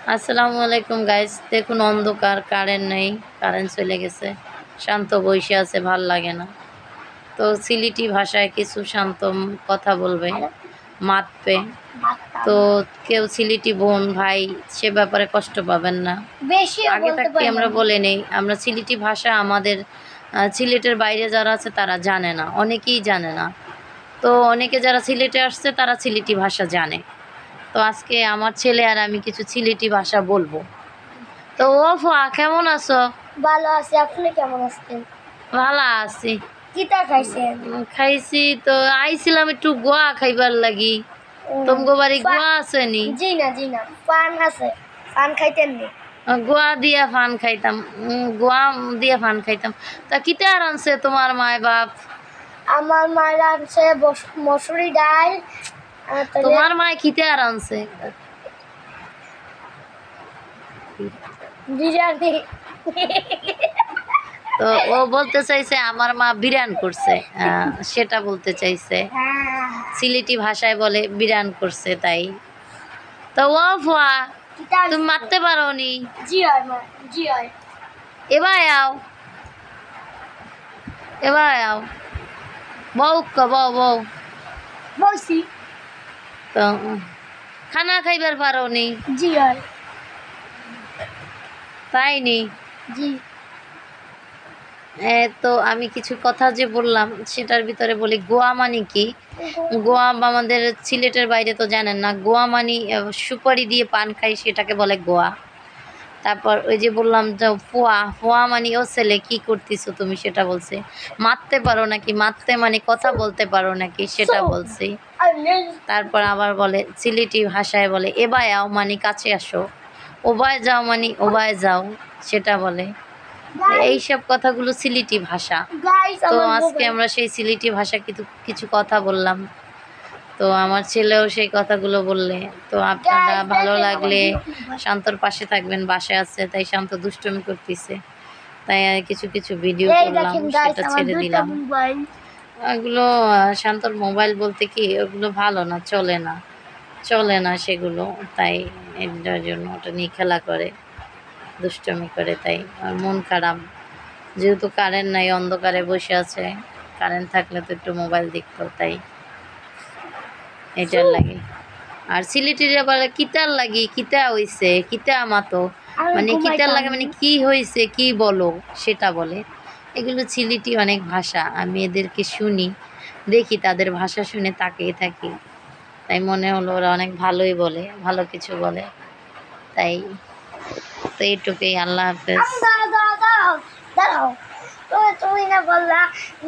আসসালামু আলাইকুম গাইস, দেখুন অন্ধকার, কারেন্ট নেই, কারেন্ট চলে গেছে। শান্ত বসে আছে, ভাল লাগে না। তো সিলেটি ভাষায় কিছু শান্ত কথা বলবে, মাতবে। তো কেউ সিলেটি বোন ভাই সে ব্যাপারে কষ্ট পাবেন না। আগে থাকতে আমরা বলে নেই, আমরা সিলেটি ভাষা আমাদের সিলেটের বাইরে যারা আছে তারা জানে না, অনেকেই জানে না। তো অনেকে যারা সিলেটে আসছে তারা সিলেটি ভাষা জানে। তো আজকে আমার ছেলে আর আমি কিছু সিলেটি ভাষা বলবো। তো ও ফা কেমন আছো? ভালো আছি, আপনি কেমন আছেন? ভালো আছি। কিতা খাইছেন? খাইছি তো আইছিলাম একটু গোয়া খাইবার লাগি। তোমাগো বাড়ি গোয়া আছে নি? জি না পান আছে, পান খাইতেন নি? গোয়া দিয়া ফান খাইতাম, গোয়া দিয়া ফান খাইতাম। তা কিতে আর আনছে তোমার মায় বাপ? আমার মায়ের আনছে মসুরি ডাল। তোমার মায় কিতে আর আনছে? বিরিয়ানি। তো ও বলতে চাইছে আমার মা বিরান করছে, সেটা বলতে চাইছে। সিলেটি ভাষায় বলে বিরান করছে, তাই। তো ও ফুয়া তুমি মারতে পারো নি? জি হয় মা, জি হয়। এবার আও, এবার আও, বউ বউ বউ বলছি। তো খানা খাইবার পারো নি? জি হয়। তাই নি? জি। তো আমি কিছু কথা যে বললাম সেটার ভিতরে বলি গোয়া মানে কি। গোয়া আমাদের সিলেটের বাইরে তো জানেন না। গোয়া মানে সুপারি দিয়ে পান খাই, সেটাকে বলে গোয়া। তারপর ওই যে বললাম যে ফোয়া, ফোয়া মানে ও ছেলে কি করতেছো তুমি, সেটা বলছে। মারতে পারো নাকি, মারতে মানে কথা বলতে পারো নাকি, সেটা বলছি। তারপর আবার বলে সিলেটি ভাষায় বলে এবায় আও মানে কাছে আসো, ওবায় যাও মানে ওবায় যাও, সেটা বলে। এইসব কথাগুলো সিলেটি ভাষা। তো আজকে আমরা সেই সিলেটি ভাষা কিছু কথা বললাম। তো আমার ছেলেও সেই কথাগুলো বললে। তো আপনারা ভালো লাগলে শান্তর পাশে থাকবেন, বাসায় আছে তাই শান্ত দুষ্টুমি করতেছে, তাই কিছু কিছু ভিডিও করলাম, সেটা ছেড়ে দিলাম। এগুলো শান্তর মোবাইল বলতে কি ওগুলো ভালো না, চলে না, চলে না সেগুলো। তাই এটার জন্য ওটা নিয়ে খেলা করে, দুষ্টুমি করে, তাই আর মন খারাপ। যেহেতু কারেন্ট নাই, অন্ধকারে বসে আছে, কারেন্ট থাকলে তো একটু মোবাইল দেখতো, তাই এটার লাগে। আর সিলেটির আবার কিতার লাগি, কিতা হইছে, কিতা আমাতো মানে কিতার লাগে মানে কি হয়েছে কি বলো, সেটা বলে। এগুলো সিলেটি অনেক ভাষা, আমি এদেরকে শুনি, দেখি, তাদের ভাষা শুনে তাকিয়ে থাকি, তাই মনে হলো ওরা অনেক ভালোই বলে, ভালো কিছু বলে, তাই। তো এইটুকুই, আল্লাহ হাফেজ। দাঁড়াও, তুমি না বললা